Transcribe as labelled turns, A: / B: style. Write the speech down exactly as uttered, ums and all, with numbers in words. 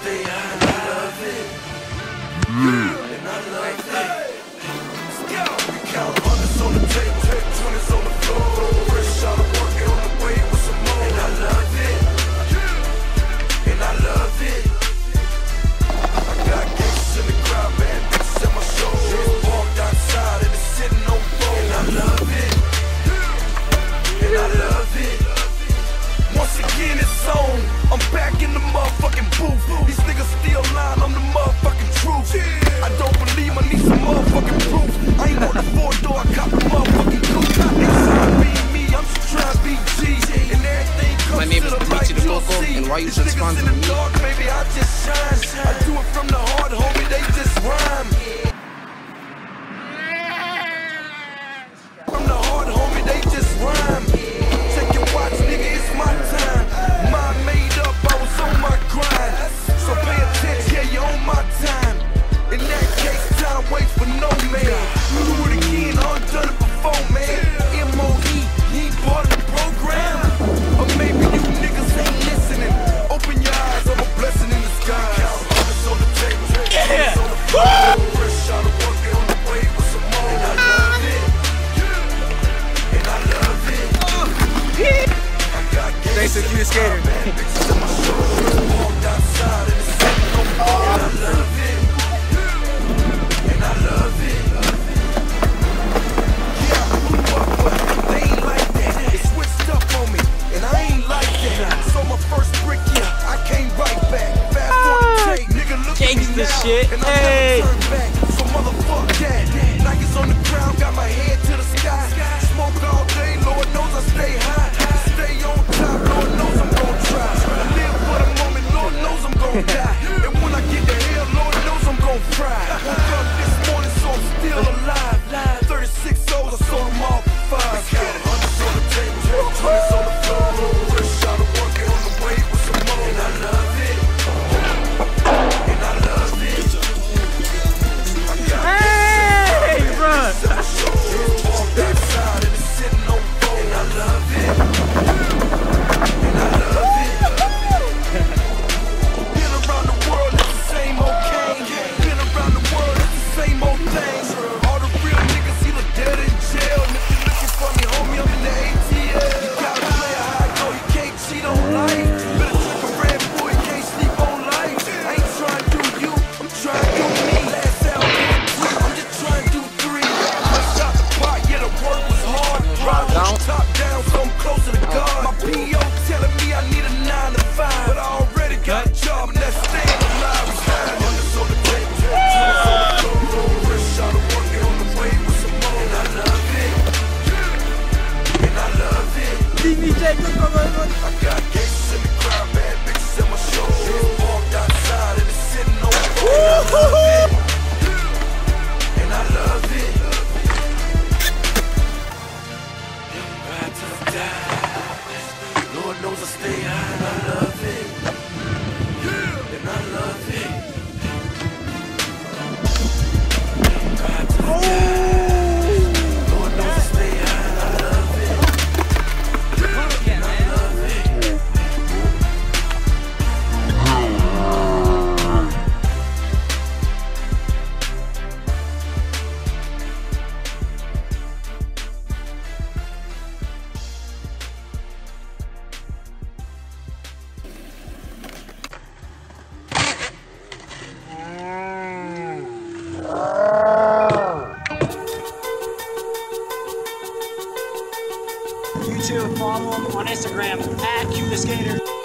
A: stay high and I love it. Yeah, and I love it. Let's go. We count hundreds on the table, twenties on the floor. Fresh out of work and on the way with some more. And I love it. Yeah, and I love it. I got gangsters in the crowd, man, bitches at my show. Just parked outside and it's sitting on floor. And I love it. And I love it. Once again it's on. I'm back in the motherfucking booth. These niggas still lying, I'm the motherfucking truth. I don't believe I need some motherfucking proof. I ain't on the four door, I cop the motherfucking coupe. They trying to be me, I'm just trying to be G. And everything comes
B: My name
A: to
B: is
A: the light,
B: Dimitri the
A: you'll
B: Coco,
A: see.
B: and why you
A: These
B: should
A: niggas
B: sponsor
A: in the
B: me?
A: dark, baby, I just shine. I do it from the heart, homie, they just rhyme. From the heart, homie, they just rhyme. Take your watch, nigga, it's my time. Mind made up, I was on my grind. So pay attention, yeah, you're on my time. In that case, time waits for no man. Do it again, I done it before, man. M O E, he ain't part of the program. Or maybe you niggas ain't listening. Open your eyes, I'm a blessing in the sky. Count hundreds on the table,
C: Yeah.
A: on the floor. Fresh out of work, and on the way with some more. And I love it. And I love it. I got
C: Thanks to the skater.
A: bitches in my shoulders. Walked outside and it's sitting on the floor. And I love it. And I love it. Yeah, I blew up, but they ain't like that. It switched up on me, and I ain't like that. So my first brick, yeah, I came right back. Fast forward tape, nigga, look at me
C: Gangsta
A: now.
C: shit,
A: And I
C: hey.
A: never turn back. So motherfuck that. Niggas on the ground, got my head to the sky. Smoke all day, Lord knows I stay high. Stay on top, Lord knows I'm gon' try. Live for the moment, Lord knows I'm gon' die. And when I get to hell, Lord knows I'm gon' fry. Woke up this morning, so I'm still alive. thirty-six O's, I sold them all for five. Hundreds on the table, twenties on the floor. Fresh out of work and on the way with some more. And I love it. And I love it. I got
C: Hey, bro.
A: walked outside and it's sitting on the floor. And I love it. And I love it. Been around the world, it's the same old game. Been around the world, it's the same old thing. All the real niggas either dead in jail. And if you're looking for me, homie, I'm in the A T L. You gotta play a high go, you can't cheat on life. Better drink a Red Bull, you can't sleep on life. I ain't trying to do you, I'm trying to do me. Last out, did two, I'm just trying to do three. Fresh out the pot, yeah, the work was hard. Ride with the top down, so I'm close to the guard. My P O telling me I need a nine to five, but I already got a job and that's staying alive. Hundreds on the table, twenties on the floor. Fresh out of work and on the way with some more. And I love it. And I love it.
C: D J, look, look, look, look.
A: I got gangsters in the crowd, bad bitches at my shoulders. Walked outside and it's sitting on the floor. And I love it. And I love it. Ride till I die. Lord knows I stay high and I love it. And I love it. Ride till I die. Lord knows I stay high and I love it. And I love it.
D: YouTube, follow him on Instagram at Q the Skater.